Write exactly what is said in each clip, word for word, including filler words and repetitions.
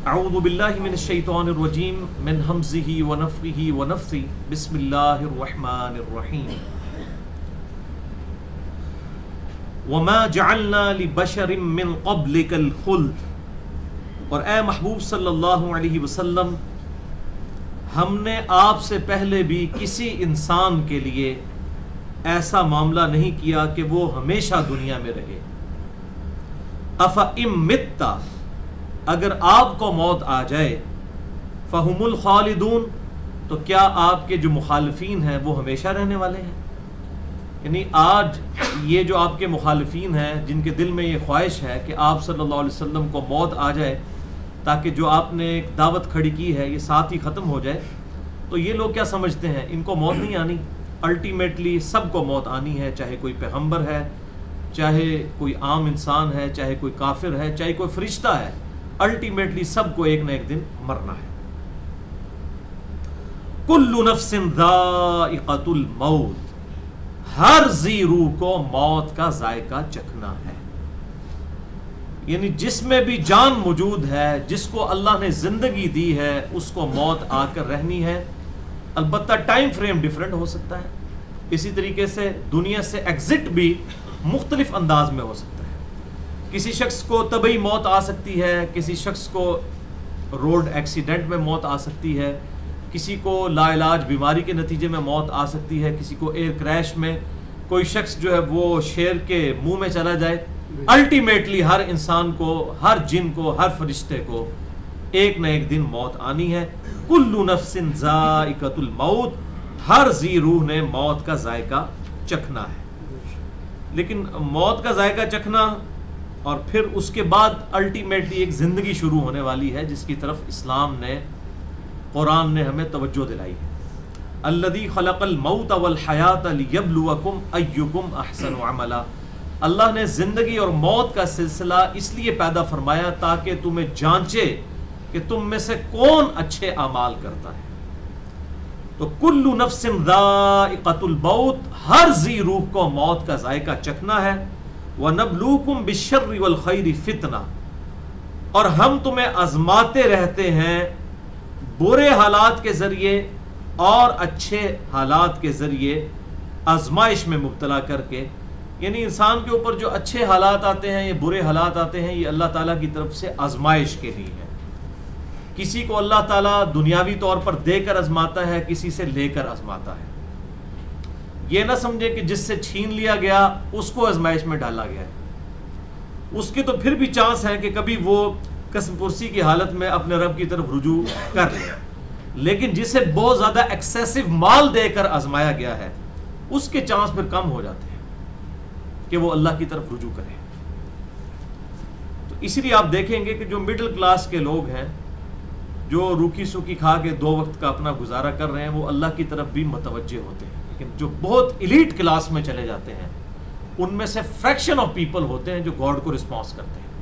اعوذ باللہ من الشیطان الرجیم من ہمزہ ونفخہ ونفثہ بسم اللہ الرحمن الرحیم وما جعلنا لبشر من قبلک الخلد، اور اے محبوب صلی اللہ علیہ وسلم ہم نے آپ سے پہلے بھی کسی انسان کے لیے ایسا معاملہ نہیں کیا کہ وہ ہمیشہ دنیا میں رہے۔ اَفَإِن مِتَّ، اگر آپ کو موت آ جائے، فَهُمُ الْخَالِدُونَ، تو کیا آپ کے جو مخالفین ہیں وہ ہمیشہ رہنے والے ہیں؟ یعنی آج یہ جو آپ کے مخالفین ہیں جن کے دل میں یہ خواہش ہے کہ آپ صلی اللہ علیہ وسلم کو موت آ جائے تاکہ جو آپ نے ایک دعوت کھڑی کی ہے یہ ساتھ ہی ختم ہو جائے، تو یہ لوگ کیا سمجھتے ہیں ان کو موت نہیں آنی؟ الٹیمیٹلی سب کو موت آنی ہے، چاہے کوئی پیغمبر ہے، چاہے کوئی عام انسان ہے، چاہے کوئی کافر ہے، چاہے کوئی فرشتہ ہے، الٹیمیٹلی سب کو ایک نہ ایک دن مرنا ہے۔ کل نفس ذائقۃ الموت، ہر ذی روح کو موت کا ذائقہ چکھنا ہے۔ یعنی جس میں بھی جان موجود ہے، جس کو اللہ نے زندگی دی ہے، اس کو موت آ کر رہنی ہے، البتہ ٹائم فریم ڈیفرنٹ ہو سکتا ہے۔ اسی طریقے سے دنیا سے ایگزٹ بھی مختلف انداز میں ہو سکتا ہے۔ کسی شخص کو طبعی موت آ سکتی ہے، کسی شخص کو روڈ ایکسیڈنٹ میں موت آ سکتی ہے، کسی کو لا علاج بیماری کے نتیجے میں موت آ سکتی ہے، کسی کو ایئر کریش میں، کوئی شخص جو ہے وہ شیر کے منہ میں چلا جائے۔ الٹیمیٹلی ہر انسان کو، ہر جن کو، ہر فرشتے کو ایک نہ ایک دن موت آنی ہے۔ کل نفس ذائقۃ الموت، ہر ذی روح نے موت کا ذائقہ چکھنا ہے۔ لیکن موت کا ذائقہ چکھنا اور پھر اس کے بعد الٹیمیٹلی ایک زندگی شروع ہونے والی ہے جس کی طرف اسلام نے، قرآن نے ہمیں توجہ دلائی ہے۔ الذی خلق الموت والحیات لیبلوکم ایکم احسن عملا، اللہ نے زندگی اور موت کا سلسلہ اس لیے پیدا فرمایا تاکہ تمہیں جانچے کہ تم میں سے کون اچھے اعمال کرتا ہے۔ تو کل نفس ذائقۃ الموت، ہر ذی روح کو موت کا ذائقہ چکھنا ہے۔ وَنَبْلُوكُمْ بِالشَّرِّ وَالْخَيْرِ فِتْنَةً، اور ہم تمہیں آزماتے رہتے ہیں برے حالات کے ذریعے اور اچھے حالات کے ذریعے، آزمائش میں مبتلا کر کے۔ یعنی انسان کے اوپر جو اچھے حالات آتے ہیں، یہ برے حالات آتے ہیں، یہ اللہ تعالیٰ کی طرف سے آزمائش کے لیے ہے۔ کسی کو اللہ تعالیٰ دنیاوی طور پر دے کر آزماتا ہے، کسی سے لے کر آزماتا ہے۔ یہ نہ سمجھے کہ جس سے چھین لیا گیا اس کو آزمائش میں ڈالا گیا ہے، اس کے تو پھر بھی چانس ہے کہ کبھی وہ قسم پرسی کی حالت میں اپنے رب کی طرف رجوع کر لے، لیکن جسے بہت زیادہ ایکسیسو مال دے کر آزمایا گیا ہے اس کے چانس پھر کم ہو جاتے ہیں کہ وہ اللہ کی طرف رجوع کرے۔ تو اسی لیے آپ دیکھیں گے کہ جو مڈل کلاس کے لوگ ہیں، جو روکھی سوکھی کھا کے دو وقت کا اپنا گزارا کر رہے ہیں، وہ اللہ کی طرف بھی متوجہ ہوتے ہیں، لیکن جو بہت ایلیٹ کلاس میں چلے جاتے ہیں ان میں سے فریکشن آف پیپل ہوتے ہیں جو گاڈ کو رسپانس کرتے ہیں،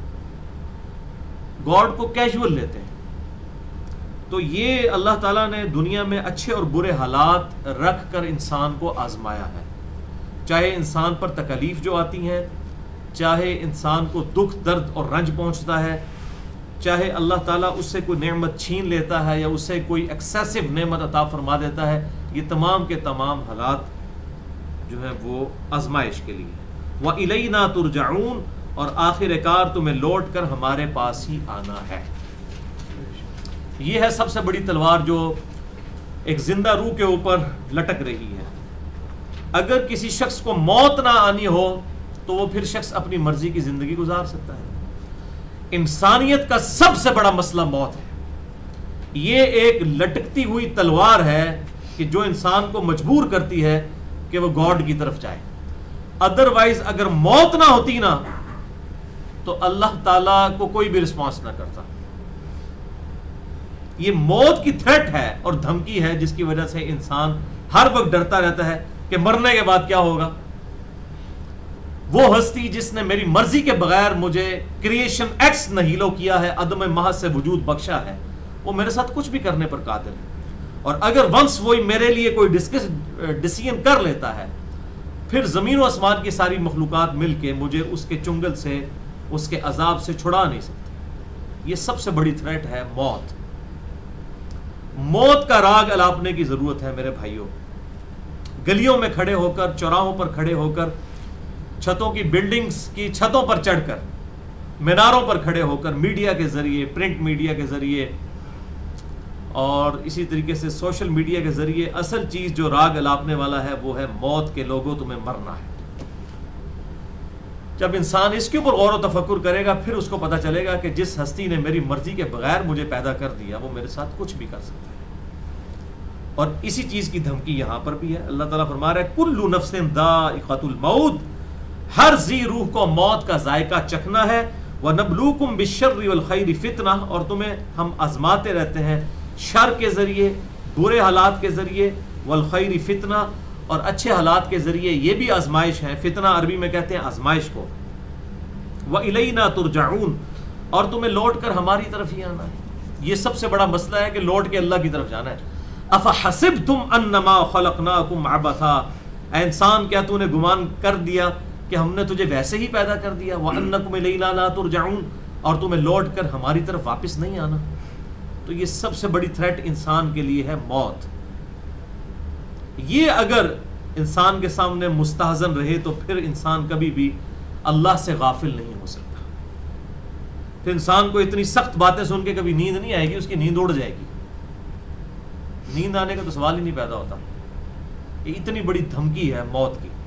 گاڈ کو کیجول لیتے ہیں۔ تو یہ اللہ تعالیٰ نے دنیا میں اچھے اور برے حالات رکھ کر انسان کو آزمایا ہے، چاہے انسان پر تکالیف جو آتی ہیں، چاہے انسان کو دکھ درد اور رنج پہنچتا ہے، چاہے اللہ تعالیٰ اس سے کوئی نعمت چھین لیتا ہے یا اسے کوئی ایکسیسو نعمت عطا فرما دیتا ہے، یہ تمام کے تمام حالات جو ہے وہ آزمائش کے لیے۔ وَإِلَيْنَا تُرْجَعُونَ، اور آخر کار تمہیں لوٹ کر ہمارے پاس ہی آنا ہے۔ یہ ہے سب سے بڑی تلوار جو ایک زندہ روح کے اوپر لٹک رہی ہے۔ اگر کسی شخص کو موت نہ آنی ہو تو وہ پھر شخص اپنی مرضی کی زندگی گزار سکتا ہے۔ انسانیت کا سب سے بڑا مسئلہ موت ہے۔ یہ ایک لٹکتی ہوئی تلوار ہے کہ جو انسان کو مجبور کرتی ہے کہ وہ گاڈ کی طرف جائے۔ ادروائز اگر موت نہ ہوتی نا تو اللہ تعالیٰ کو کوئی بھی رسپانس نہ کرتا۔ یہ موت کی تھریٹ ہے اور دھمکی ہے جس کی وجہ سے انسان ہر وقت ڈرتا رہتا ہے کہ مرنے کے بعد کیا ہوگا۔ وہ ہستی جس نے میری مرضی کے بغیر مجھے کریشن ایکس نہیلو کیا ہے، عدم محض سے وجود بخشا ہے، وہ میرے ساتھ کچھ بھی کرنے پر قادر ہے۔ اور اگر ونس وہی میرے لیے کوئی ڈیسیژن کر لیتا ہے، پھر زمین و آسمان کی ساری مخلوقات مل کے مجھے اس کے چنگل سے، اس کے عذاب سے چھڑا نہیں سکتی۔ یہ سب سے بڑی تھریٹ ہے موت. موت کا راگ الاپنے کی ضرورت ہے میرے بھائیوں. گلیوں میں کھڑے ہو کر, چوراہوں پر کھڑے ہو کر, چھتوں کی بلڈنگز کی چھتوں پر چڑھ کر, میناروں پر کھڑے ہو کر, میڈیا کے ذریعے, پرنٹ میڈیا کے ذریعے اور اسی طریقے سے سوشل میڈیا کے ذریعے اصل چیز جو راگ الاپنے والا ہے وہ ہے موت کے لوگوں تمہیں مرنا ہے. جب انسان اس کے اوپر غور و تفکر کرے گا پھر اس کو پتہ چلے گا کہ جس ہستی نے میری مرضی کے بغیر مجھے پیدا کر دیا وہ میرے ساتھ کچھ بھی کر سکتا ہے. اور اسی چیز کی دھمکی یہاں پر بھی ہے. اللہ تعالیٰ فرما رہا ہے کل نفس ذائقۃ الموت, ہر ذی روح کو موت کا ذائقہ چکھنا ہے. وَنَبْلُوكُمْ بِالشَّرِّ وَالْخَيْرِ فِتْنَةً, اور تمہیں ہم آزماتے رہتے ہیں شر کے ذریعے, برے حالات کے ذریعے, والخیر فتنہ, اور اچھے حالات کے ذریعے, یہ بھی آزمائش ہے. فتنہ عربی میں کہتے ہیں آزمائش کو. وَإِلَيْنَا تُرْجَعُونَ, اور تمہیں لوٹ کر ہماری طرف ہی آنا ہے. یہ سب سے بڑا مسئلہ ہے کہ لوٹ کے اللہ کی طرف جانا ہے. أَفَحَسِبْتُمْ أَنَّمَا خَلَقْنَاكُمْ عَبَثًا, اے انسان کیا تو نے گمان کر دیا کہ ہم نے تجھے ویسے ہی پیدا کر دیا. وَأَنَّكُمْ إِلَيْنَا لَا تُرْجَعُونَ, اور تمہیں لوٹ کر ہماری طرف واپس نہیں آنا. تو یہ سب سے بڑی تھریٹ انسان کے لیے ہے موت. یہ اگر انسان کے سامنے مستحزن رہے تو پھر انسان کبھی بھی اللہ سے غافل نہیں ہو سکتا. پھر انسان کو اتنی سخت باتیں سن کے کبھی نیند نہیں آئے گی, اس کی نیند اڑ جائے گی. نیند آنے کا تو سوال ہی نہیں پیدا ہوتا. یہ اتنی بڑی دھمکی ہے موت کی.